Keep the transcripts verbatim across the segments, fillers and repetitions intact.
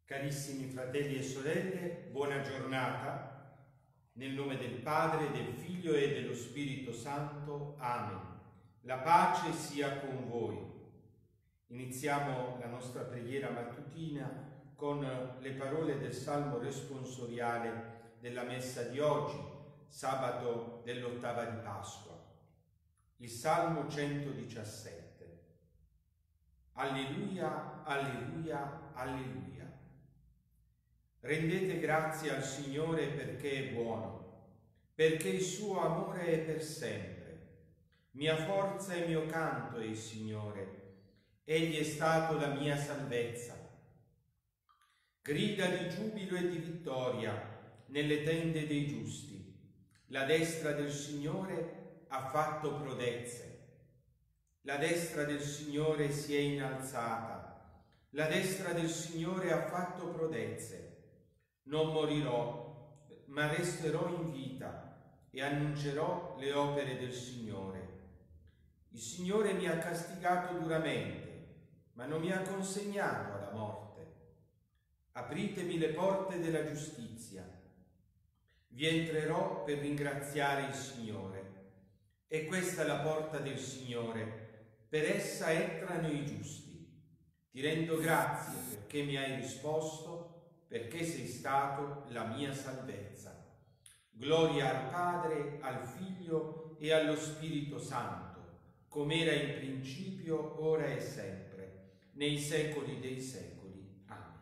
Carissimi fratelli e sorelle, buona giornata. Nel nome del Padre, del Figlio e dello Spirito Santo. Amen. La pace sia con voi. Iniziamo la nostra preghiera mattutina con le parole del Salmo responsoriale della Messa di oggi, sabato dell'ottava di Pasqua. Il Salmo centodiciassette. Alleluia, alleluia, alleluia. Rendete grazie al Signore perché è buono, perché il suo amore è per sempre. Mia forza e mio canto è il Signore, egli è stato la mia salvezza. Grida di giubilo e di vittoria nelle tende dei giusti. La destra del Signore ha fatto prodezze. La destra del Signore si è innalzata. La destra del Signore ha fatto prodezze. Non morirò, ma resterò in vita e annuncerò le opere del Signore. Il Signore mi ha castigato duramente, ma non mi ha consegnato alla morte. Apritemi le porte della giustizia. Vi entrerò per ringraziare il Signore. E questa è la porta del Signore, per essa entrano i giusti. Ti rendo grazie perché mi hai risposto, perché sei stato la mia salvezza. Gloria al Padre, al Figlio e allo Spirito Santo, come era in principio, ora e sempre, nei secoli dei secoli. Amen.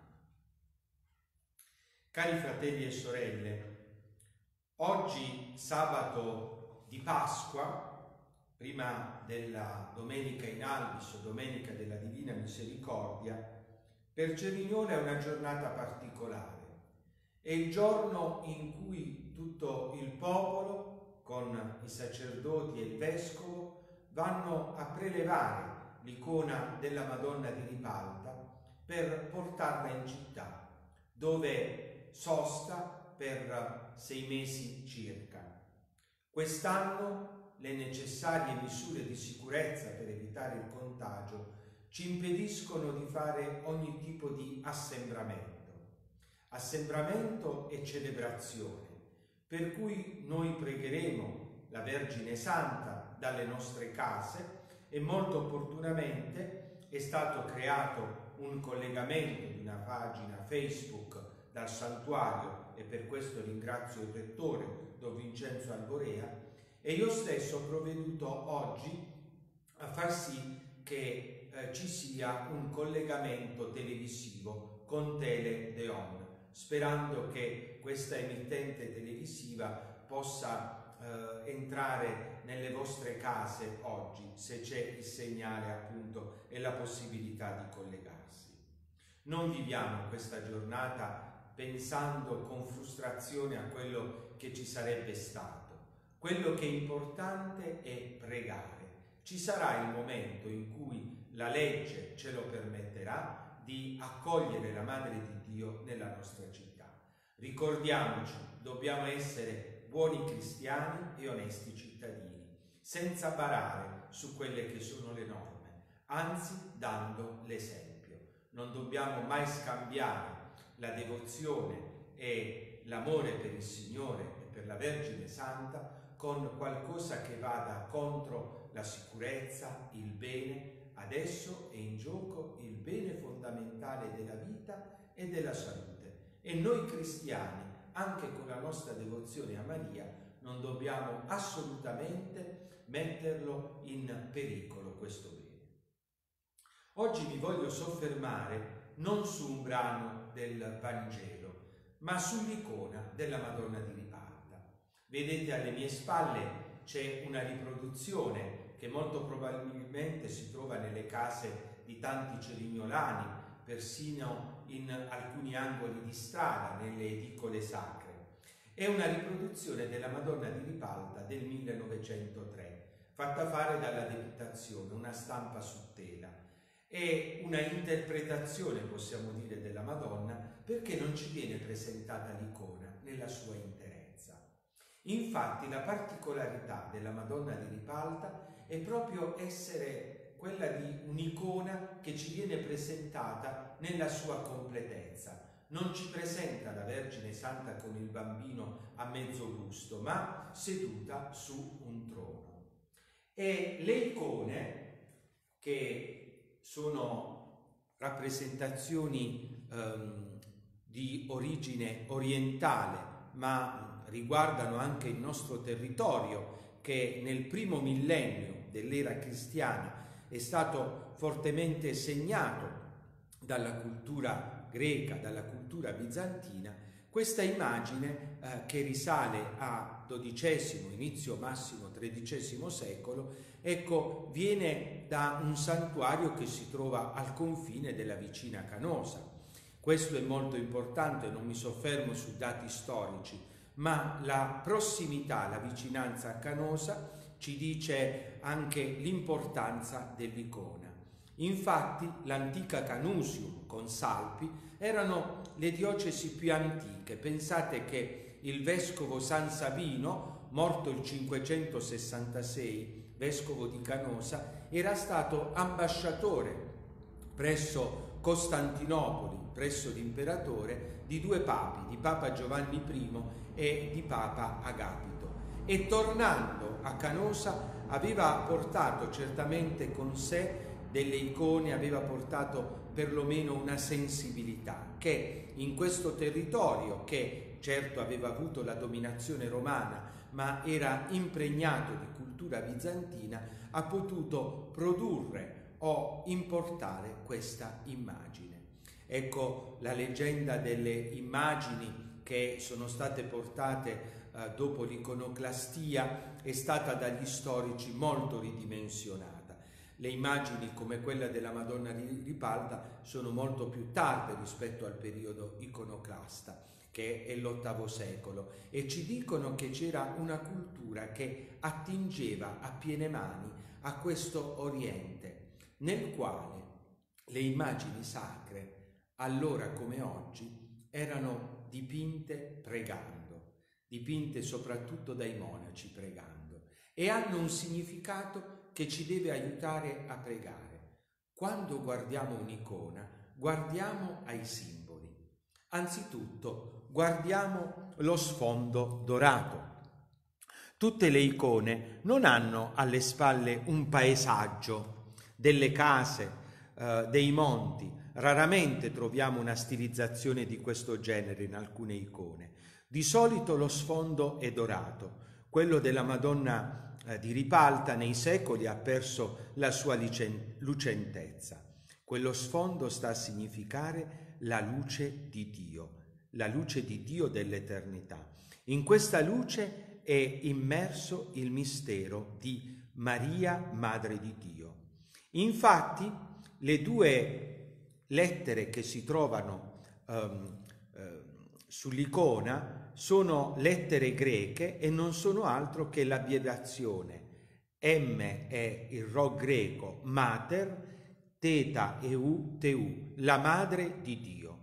Cari fratelli e sorelle, oggi, sabato di Pasqua, prima della Domenica in Albis, o Domenica della Divina Misericordia, per Cerignola è una giornata particolare. È il giorno in cui tutto il popolo, con i sacerdoti e il vescovo, vanno a prelevare l'icona della Madonna di Ripalda per portarla in città, dove sosta per sei mesi circa. Quest'anno le necessarie misure di sicurezza per evitare il contagio ci impediscono di fare ogni tipo di assembramento, assembramento e celebrazione, per cui noi pregheremo la Vergine Santa dalle nostre case e molto opportunamente è stato creato un collegamento di una pagina Facebook dal santuario e per questo ringrazio il rettore Don Vincenzo Alborea e io stesso ho provveduto oggi a far sì che Eh, ci sia un collegamento televisivo con Tele Deon, sperando che questa emittente televisiva possa eh, entrare nelle vostre case oggi, se c'è il segnale appunto e la possibilità di collegarsi. Non viviamo questa giornata pensando con frustrazione a quello che ci sarebbe stato. Quello che è importante è pregare. Ci sarà il momento in cui la legge ce lo permetterà di accogliere la Madre di Dio nella nostra città. Ricordiamoci, dobbiamo essere buoni cristiani e onesti cittadini, senza barare su quelle che sono le norme, anzi dando l'esempio. Non dobbiamo mai scambiare la devozione e l'amore per il Signore e per la Vergine Santa con qualcosa che vada contro la sicurezza, il bene. Adesso è in gioco il bene fondamentale della vita e della salute e noi cristiani, anche con la nostra devozione a Maria, non dobbiamo assolutamente metterlo in pericolo questo bene. Oggi mi voglio soffermare non su un brano del Vangelo, ma sull'icona della Madonna di Ripalda. Vedete alle mie spalle c'è una riproduzione che molto probabilmente si trova nelle case di tanti cerignolani, persino in alcuni angoli di strada, nelle edicole sacre. È una riproduzione della Madonna di Ripalda del millenovecentotre, fatta fare dalla Depitazione, una stampa su tela. È una interpretazione, possiamo dire, della Madonna, perché non ci viene presentata l'icona nella sua interezza. Infatti la particolarità della Madonna di Ripalda è proprio essere quella di un'icona che ci viene presentata nella sua completezza, non ci presenta la Vergine Santa con il bambino a mezzo busto, ma seduta su un trono. E le icone, che sono rappresentazioni ehm, di origine orientale, ma riguardano anche il nostro territorio, che nel primo millennio dell'era cristiana è stato fortemente segnato dalla cultura greca, dalla cultura bizantina. Questa immagine eh, che risale a dodicesimo, inizio massimo tredicesimo secolo, ecco, viene da un santuario che si trova al confine della vicina Canosa. Questo è molto importante, non mi soffermo su dati storici, ma la prossimità, la vicinanza a Canosa ci dice anche l'importanza dell'icona. Infatti l'antica Canusium con Salpi erano le diocesi più antiche. Pensate che il vescovo San Sabino, morto il cinquecentosessantasei, vescovo di Canosa, era stato ambasciatore presso Costantinopoli, presso l'imperatore, di due papi, di Papa Giovanni I e di Papa Agapito. E tornando a Canosa aveva portato certamente con sé delle icone, aveva portato perlomeno una sensibilità che in questo territorio, che certo aveva avuto la dominazione romana ma era impregnato di cultura bizantina, ha potuto produrre o importare questa immagine. Ecco la leggenda delle immagini che sono state portate eh, dopo l'iconoclastia è stata dagli storici molto ridimensionata. Le immagini come quella della Madonna di Ripalda sono molto più tarde rispetto al periodo iconoclasta, che è l'ottavo secolo, e ci dicono che c'era una cultura che attingeva a piene mani a questo Oriente, nel quale le immagini sacre, allora come oggi, erano dipinte pregando, dipinte soprattutto dai monaci pregando, e hanno un significato che ci deve aiutare a pregare. Quando guardiamo un'icona, guardiamo ai simboli. Anzitutto, guardiamo lo sfondo dorato. Tutte le icone non hanno alle spalle un paesaggio, delle case, eh, dei monti. Raramente troviamo una stilizzazione di questo genere in alcune icone. Di solito lo sfondo è dorato. Quello della Madonna di Ripalda nei secoli ha perso la sua lucentezza. Quello sfondo sta a significare la luce di Dio, la luce di Dio dell'eternità. In questa luce è immerso il mistero di Maria, Madre di Dio. Infatti, le due lettere che si trovano um, uh, sull'icona sono lettere greche e non sono altro che l'abbreviazione M è il Rho greco mater, teta e U, teu, la madre di Dio.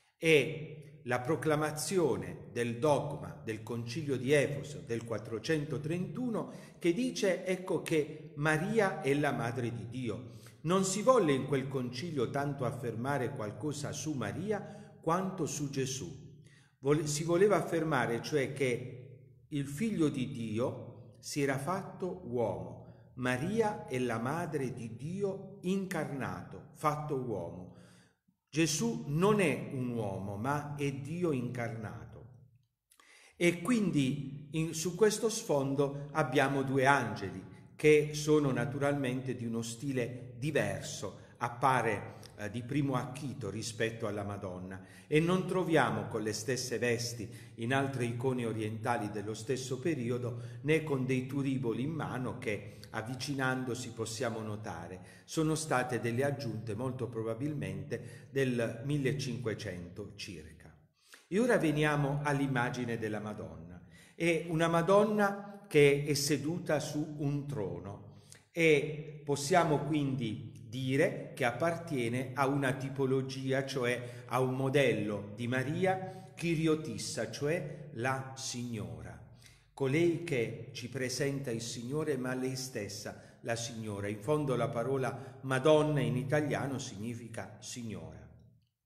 E la proclamazione del dogma del Concilio di Efeso del quattrocentotrentuno che dice, ecco, che Maria è la madre di Dio. Non si volle in quel concilio tanto affermare qualcosa su Maria quanto su Gesù. Si voleva affermare cioè che il figlio di Dio si era fatto uomo. Maria è la madre di Dio incarnato, fatto uomo. Gesù non è un uomo, ma è Dio incarnato. E quindi in, su questo sfondo abbiamo due angeli che sono naturalmente di uno stile diverso, appare eh, di primo acchito rispetto alla Madonna, e non troviamo con le stesse vesti in altre icone orientali dello stesso periodo, né con dei turiboli in mano che avvicinandosi possiamo notare. Sono state delle aggiunte molto probabilmente del millecinquecento circa. E ora veniamo all'immagine della Madonna. È una Madonna che è seduta su un trono e possiamo quindi dire che appartiene a una tipologia, cioè a un modello di Maria Kyriotissa, cioè la Signora. Colei che ci presenta il Signore, ma lei stessa la Signora. In fondo la parola Madonna in italiano significa Signora.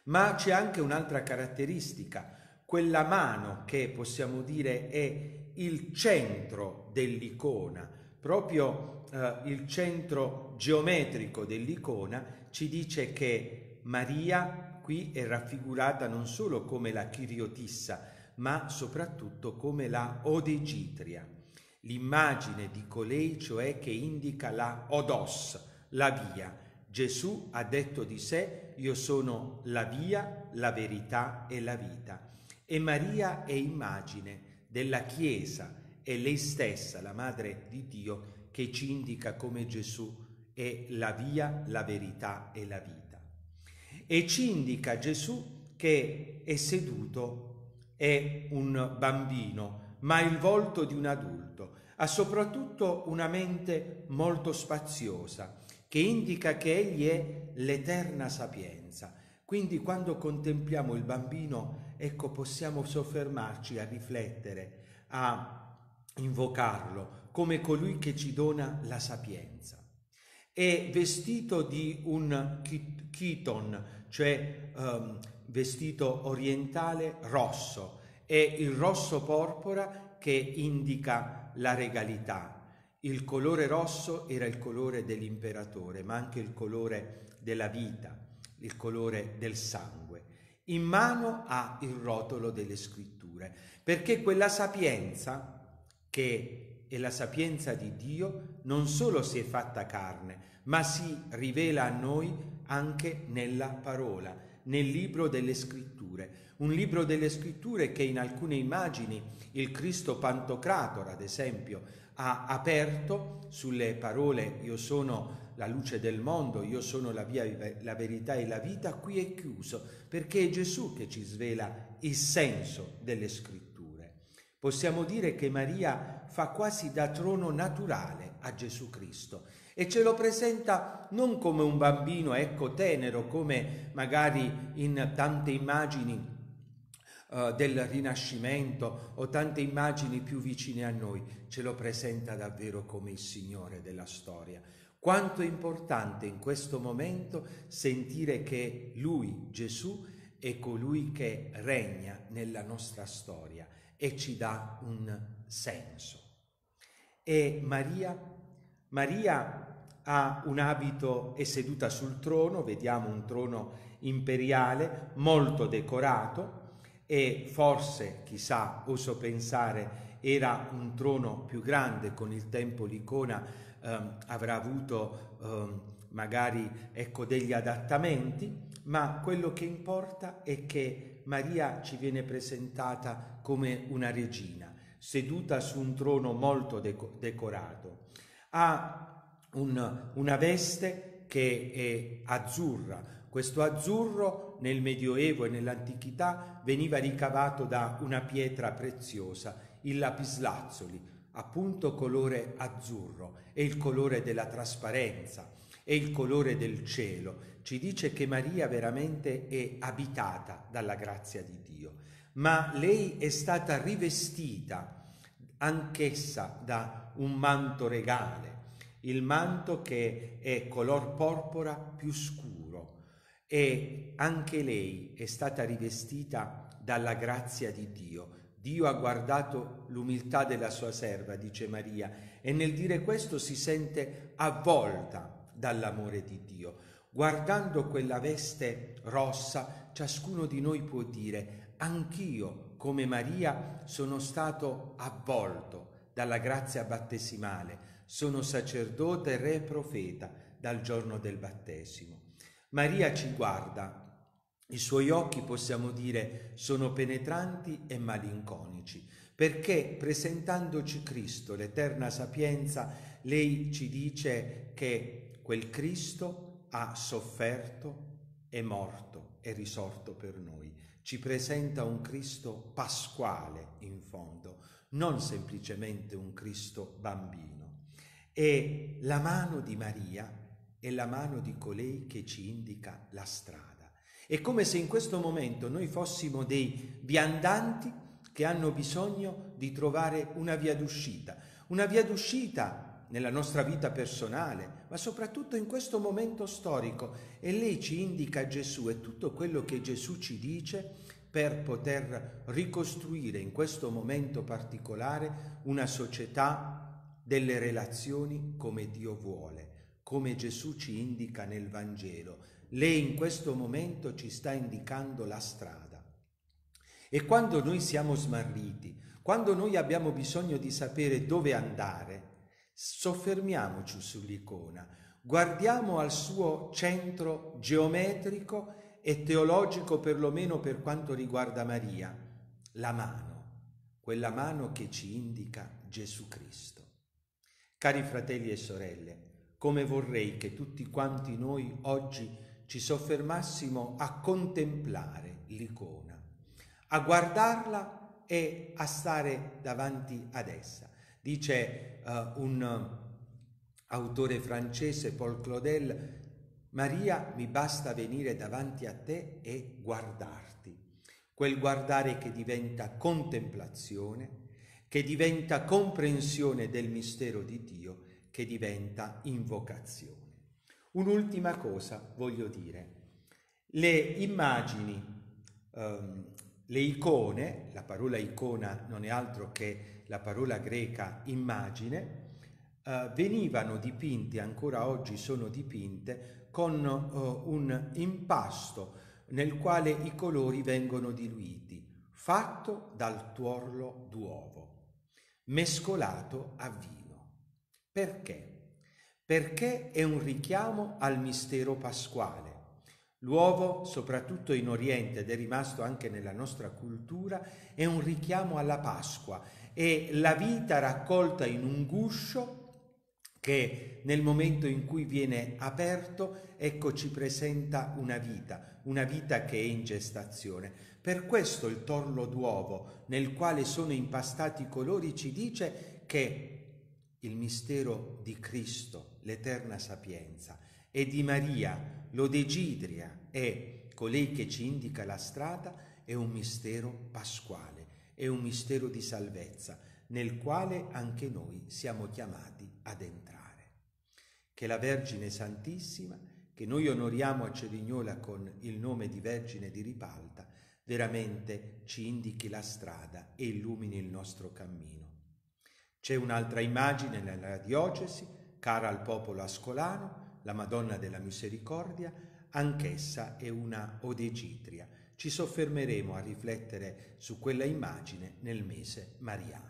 Ma c'è anche un'altra caratteristica, quella mano che possiamo dire è il centro dell'icona, proprio eh, il centro geometrico dell'icona ci dice che Maria qui è raffigurata non solo come la Chiriotissa, ma soprattutto come la Odegitria, l'immagine di colei cioè che indica la Odos, la via. Gesù ha detto di sé: io sono la via, la verità e la vita. E Maria è immagine della Chiesa, è lei stessa, la Madre di Dio, che ci indica come Gesù è la via, la verità e la vita. E ci indica Gesù che è seduto, è un bambino, ma il volto di un adulto. Ha soprattutto una mente molto spaziosa, che indica che egli è l'eterna sapienza. Quindi quando contempliamo il bambino, ecco, possiamo soffermarci a riflettere, a invocarlo come colui che ci dona la sapienza. È vestito di un chiton, cioè um, vestito orientale rosso. È il rosso porpora che indica la regalità. Il colore rosso era il colore dell'imperatore, ma anche il colore della vita, il colore del sangue. In mano ha il rotolo delle scritture, perché quella sapienza, che è la sapienza di Dio, non solo si è fatta carne, ma si rivela a noi anche nella parola, nel libro delle scritture. Un libro delle scritture che in alcune immagini il Cristo Pantocrator, ad esempio, ha aperto sulle parole io sono la luce del mondo, io sono la via, la verità e la vita. Qui è chiuso, perché è Gesù che ci svela il senso delle scritture. Possiamo dire che Maria fa quasi da trono naturale a Gesù Cristo e ce lo presenta non come un bambino, ecco, tenero, come magari in tante immagini uh, del Rinascimento o tante immagini più vicine a noi. Ce lo presenta davvero come il Signore della storia. Quanto è importante in questo momento sentire che Lui, Gesù, è colui che regna nella nostra storia e ci dà un senso. E Maria, Maria ha un abito, è seduta sul trono, vediamo un trono imperiale molto decorato e forse, chissà, oso pensare, era un trono più grande. Con il tempo l'icona ehm, avrà avuto ehm, magari ecco degli adattamenti, ma quello che importa è che Maria ci viene presentata come una regina, seduta su un trono molto deco- decorato. Ha un, una veste che è azzurra. Questo azzurro nel Medioevo e nell'antichità veniva ricavato da una pietra preziosa, il lapislazzuli, appunto colore azzurro, è il colore della trasparenza, è il colore del cielo. Ci dice che Maria veramente è abitata dalla grazia di Dio, ma lei è stata rivestita anch'essa da un manto regale, il manto che è color porpora più scuro, e anche lei è stata rivestita dalla grazia di Dio. Dio ha guardato l'umiltà della sua serva, dice Maria, e nel dire questo si sente avvolta dall'amore di Dio. Guardando quella veste rossa, ciascuno di noi può dire: anch'io, come Maria, sono stato avvolto dalla grazia battesimale, sono sacerdote, re, profeta dal giorno del battesimo. Maria ci guarda, i suoi occhi, possiamo dire, sono penetranti e malinconici, perché presentandoci Cristo, l'eterna sapienza, lei ci dice che quel Cristo ha sofferto, è morto, è risorto per noi. Ci presenta un Cristo pasquale, in fondo, non semplicemente un Cristo bambino. E la mano di Maria è la mano di colei che ci indica la strada. È come se in questo momento noi fossimo dei viandanti che hanno bisogno di trovare una via d'uscita, una via d'uscita nella nostra vita personale, ma soprattutto in questo momento storico. E lei ci indica Gesù e tutto quello che Gesù ci dice per poter ricostruire in questo momento particolare una società delle relazioni come Dio vuole, come Gesù ci indica nel Vangelo. Lei in questo momento ci sta indicando la strada. E quando noi siamo smarriti, quando noi abbiamo bisogno di sapere dove andare, soffermiamoci sull'icona, guardiamo al suo centro geometrico e teologico, perlomeno per quanto riguarda Maria, la mano, quella mano che ci indica Gesù Cristo. Cari fratelli e sorelle, come vorrei che tutti quanti noi oggi ci soffermassimo a contemplare l'icona, a guardarla e a stare davanti ad essa. Dice uh, un uh, autore francese, Paul Claudel: Maria, mi basta venire davanti a te e guardarti. Quel guardare che diventa contemplazione, che diventa comprensione del mistero di Dio, che diventa invocazione. Un'ultima cosa voglio dire. Le immagini, ehm, le icone, la parola icona non è altro che la parola greca immagine, eh, venivano dipinte, ancora oggi sono dipinte, con eh, un impasto nel quale i colori vengono diluiti, fatto dal tuorlo d'uovo, mescolato a vino. Perché? Perché è un richiamo al mistero pasquale. L'uovo, soprattutto in Oriente, ed è rimasto anche nella nostra cultura, è un richiamo alla Pasqua, è la vita raccolta in un guscio che nel momento in cui viene aperto, ecco, ci presenta una vita, una vita che è in gestazione. Per questo il torlo d'uovo, nel quale sono impastati i colori, ci dice che il mistero di Cristo, l'eterna sapienza, e di Maria, l'odegidria, e colei che ci indica la strada, è un mistero pasquale, è un mistero di salvezza, nel quale anche noi siamo chiamati ad entrare. Che la Vergine Santissima, che noi onoriamo a Cerignola con il nome di Vergine di Ripalta, veramente ci indichi la strada e illumini il nostro cammino. C'è un'altra immagine nella diocesi, cara al popolo ascolano, la Madonna della Misericordia, anch'essa è una odegitria. Ci soffermeremo a riflettere su quella immagine nel mese mariano.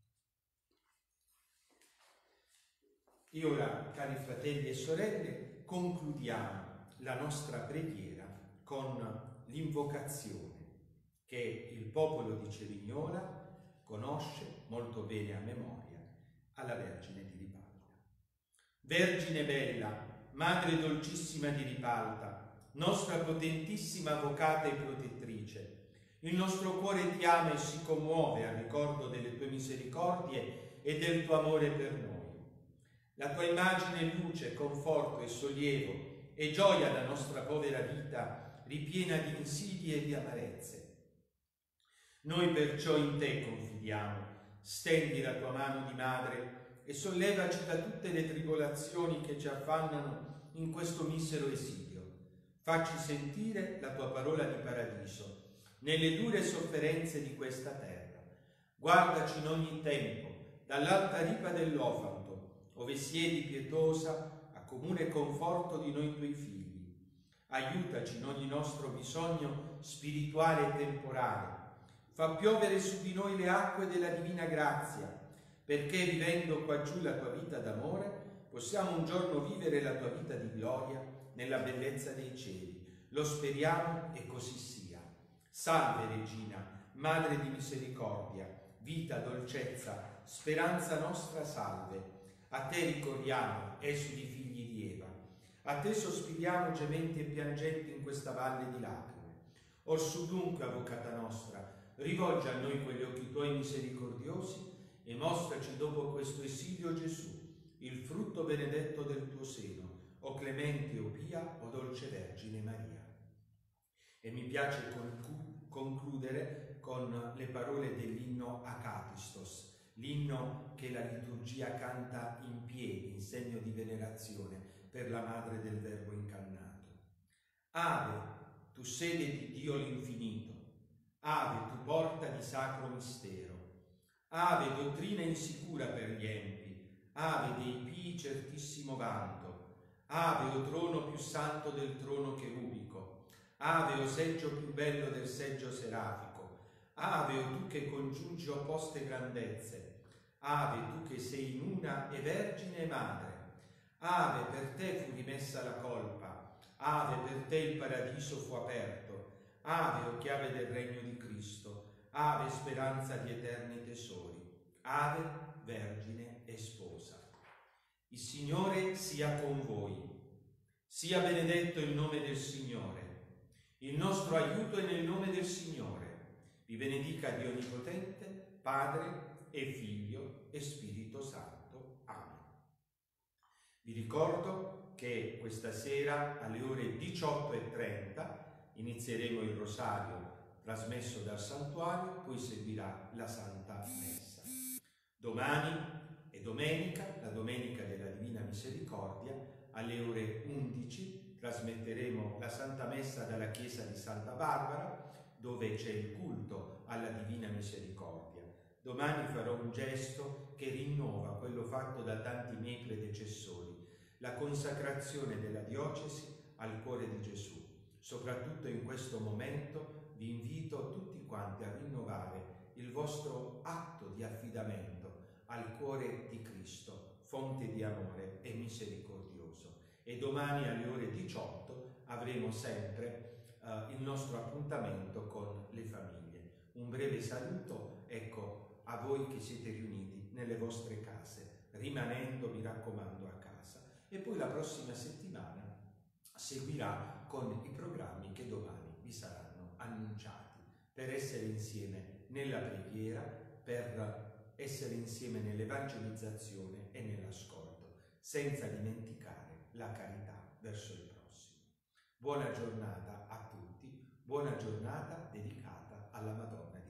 E ora, cari fratelli e sorelle, concludiamo la nostra preghiera con l'invocazione che il popolo di Cerignola conosce molto bene a memoria, alla Vergine di Ripalta. Vergine bella, Madre dolcissima di Ripalta, nostra potentissima avvocata e protettrice, il nostro cuore ti ama e si commuove al ricordo delle tue misericordie e del tuo amore per noi. La tua immagine è luce, conforto e sollievo e gioia la nostra povera vita ripiena di insidie e di amarezze. Noi perciò in te confidiamo, stendi la tua mano di madre e sollevaci da tutte le tribolazioni che ci affannano in questo misero esilio. Facci sentire la tua parola di paradiso nelle dure sofferenze di questa terra. Guardaci in ogni tempo, dall'alta ripa dell'Ofanto, ove siedi pietosa a comune conforto di noi tuoi figli. Aiutaci in ogni nostro bisogno spirituale e temporale. Fa piovere su di noi le acque della divina grazia, perché vivendo qua giù la tua vita d'amore, possiamo un giorno vivere la tua vita di gloria nella bellezza dei cieli. Lo speriamo e così sia. Salve Regina, Madre di misericordia, vita, dolcezza, speranza nostra, salve. A te ricorriamo, esuli figli di Eva. A te sospiriamo gementi e piangenti in questa valle di lacrime. Orsù dunque, avvocata nostra, rivolgi a noi quegli occhi tuoi misericordiosi e mostraci dopo questo esilio Gesù, il frutto benedetto del tuo seno, o clemente o pia, o dolce Vergine Maria. E mi piace concludere con le parole dell'inno Acatistos, l'inno che la liturgia canta in piedi in segno di venerazione per la Madre del Verbo incarnato. Ave, tu sede di Dio l'infinito, ave, tu porta di sacro mistero, ave, dottrina insicura per gli empi, ave dei pii certissimo vanto, ave, o trono più santo del trono cherubico, ave, o seggio più bello del seggio serafico, ave, o tu che congiungi opposte grandezze, ave, tu che sei in una e vergine madre, ave, per te fu rimessa la colpa, ave, per te il paradiso fu aperto, ave, o chiave del regno di Cristo, ave, speranza di eterni tesori, ave, vergine e sposa. Il Signore sia con voi, sia benedetto il nome del Signore, il nostro aiuto è nel nome del Signore. Vi benedica Dio Onnipotente, Padre e Figlio e Spirito Santo. Amen. Vi ricordo che questa sera alle ore diciotto e trenta inizieremo il rosario trasmesso dal santuario, poi seguirà la Santa Messa. Domani e domenica, la Domenica della Divina Misericordia, alle ore undici trasmetteremo la Santa Messa dalla chiesa di Santa Barbara, dove c'è il culto alla Divina Misericordia. Domani farò un gesto che rinnova quello fatto da tanti miei predecessori, la consacrazione della diocesi al cuore di Gesù. Soprattutto in questo momento vi invito tutti quanti a rinnovare il vostro atto di affidamento al cuore di Cristo, fonte di amore e misericordioso. E domani alle ore diciotto avremo sempre uh, il nostro appuntamento con le famiglie. Un breve saluto, ecco, a voi che siete riuniti nelle vostre case, rimanendo, mi raccomando, a casa. E poi la prossima settimana seguirà con i programmi che domani vi saranno annunciati, per essere insieme nella preghiera, per essere insieme nell'evangelizzazione e nell'ascolto, senza dimenticare la carità verso il prossimo. Buona giornata a tutti, buona giornata dedicata alla Madonna